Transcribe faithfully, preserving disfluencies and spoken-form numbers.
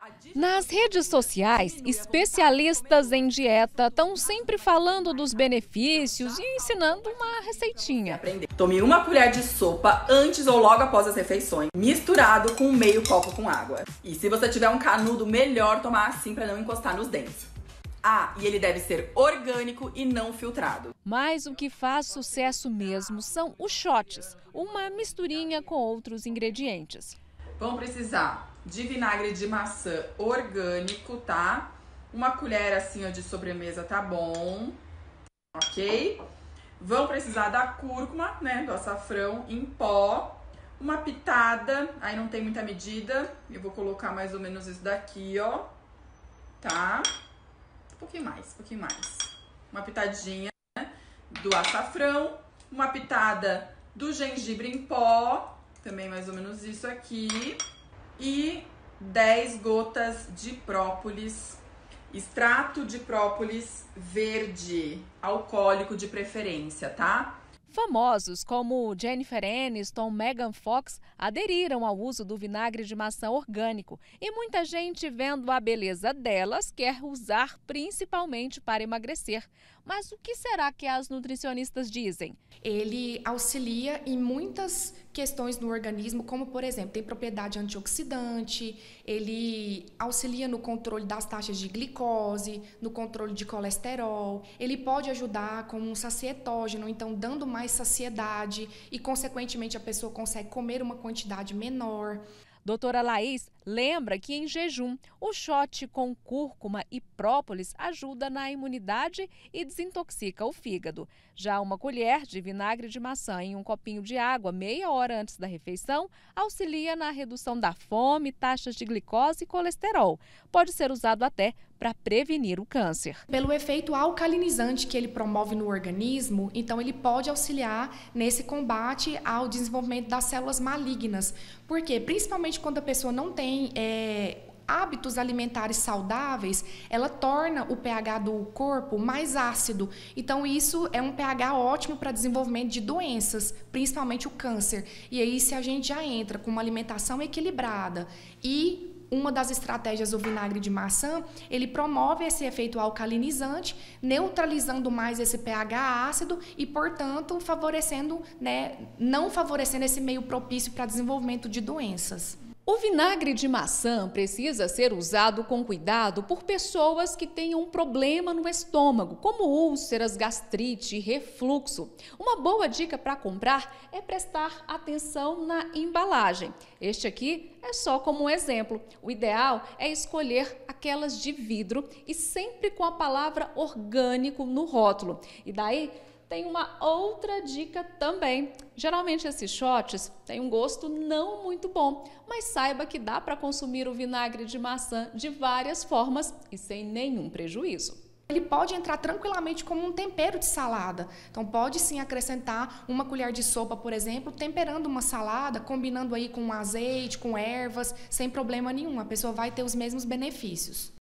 Nas redes sociais, especialistas em dieta estão sempre falando dos benefícios e ensinando uma receitinha. Tome uma colher de sopa antes ou logo após as refeições, misturado com meio copo com água. E se você tiver um canudo, melhor tomar assim para não encostar nos dentes. Ah, e ele deve ser orgânico e não filtrado. Mas o que faz sucesso mesmo são os shots, uma misturinha com outros ingredientes. Vão precisar de vinagre de maçã orgânico, tá? Uma colher assim ó, de sobremesa tá bom, ok? Vão precisar da cúrcuma, né, do açafrão em pó, uma pitada, aí não tem muita medida, eu vou colocar mais ou menos isso daqui, ó, tá? Um pouquinho mais, um pouquinho mais. Uma pitadinha, né, do açafrão, uma pitada do gengibre em pó, também mais ou menos isso aqui, e dez gotas de própolis, extrato de própolis verde, alcoólico de preferência, tá? Famosos como Jennifer Aniston, Megan Fox aderiram ao uso do vinagre de maçã orgânico e muita gente, vendo a beleza delas, quer usar principalmente para emagrecer. Mas o que será que as nutricionistas dizem? Ele auxilia em muitas questões no organismo, como, por exemplo, tem propriedade antioxidante, ele auxilia no controle das taxas de glicose, no controle de colesterol, ele pode ajudar como um sacietógeno, então dando mais saciedade e, consequentemente, a pessoa consegue comer uma quantidade menor. Doutora Laís lembra que em jejum, o shot com cúrcuma e própolis ajuda na imunidade e desintoxica o fígado. Já uma colher de vinagre de maçã em um copinho de água meia hora antes da refeição auxilia na redução da fome, taxas de glicose e colesterol. Pode ser usado até para prevenir o câncer. Pelo efeito alcalinizante que ele promove no organismo, então ele pode auxiliar nesse combate ao desenvolvimento das células malignas. Por quê? Principalmente quando a pessoa não tem É, hábitos alimentares saudáveis, ela torna o pH do corpo mais ácido. Então, isso é um pH ótimo para desenvolvimento de doenças, principalmente o câncer. E aí, se a gente já entra com uma alimentação equilibrada e uma das estratégias do vinagre de maçã, ele promove esse efeito alcalinizante, neutralizando mais esse pH ácido e, portanto, favorecendo, né, não favorecendo esse meio propício para desenvolvimento de doenças. O vinagre de maçã precisa ser usado com cuidado por pessoas que tenham um problema no estômago, como úlceras, gastrite e refluxo. Uma boa dica para comprar é prestar atenção na embalagem. Este aqui é só como um exemplo. O ideal é escolher aquelas de vidro e sempre com a palavra orgânico no rótulo. E daí tem uma outra dica também. Geralmente esses shots têm um gosto não muito bom, mas saiba que dá para consumir o vinagre de maçã de várias formas e sem nenhum prejuízo. Ele pode entrar tranquilamente como um tempero de salada. Então pode sim acrescentar uma colher de sopa, por exemplo, temperando uma salada, combinando aí com azeite, com ervas, sem problema nenhum. A pessoa vai ter os mesmos benefícios.